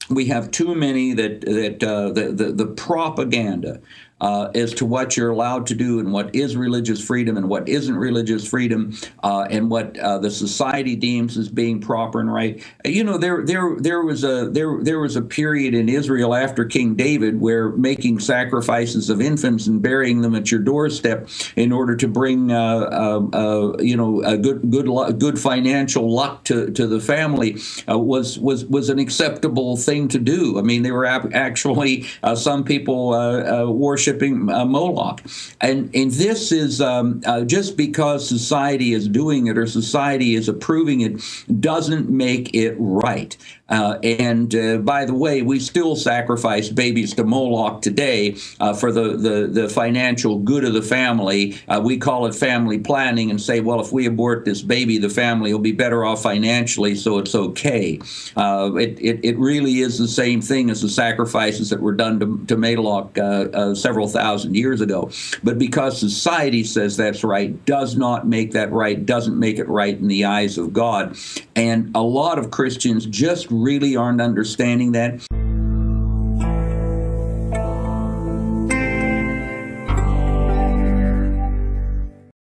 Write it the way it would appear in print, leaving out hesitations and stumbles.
we have too many the propaganda as to what you're allowed to do and what is religious freedom and what isn't religious freedom, and what the society deems as being proper and right. There was a period in Israel after King David where making sacrifices of infants and burying them at your doorstep in order to bring a good financial luck to the family was an acceptable thing to do. I mean, they were actually some people worshiping Moloch, and this is just because society is doing it or society is approving it doesn't make it right. And by the way, we still sacrifice babies to Moloch today for the financial good of the family. We call it family planning and say, well, if we abort this baby, the family will be better off financially, so it's okay. It really is the same thing as the sacrifices that were done to Moloch several thousand years ago. But because society says that's right, does not make that right, doesn't make it right in the eyes of God. And a lot of Christians just really aren't understanding that.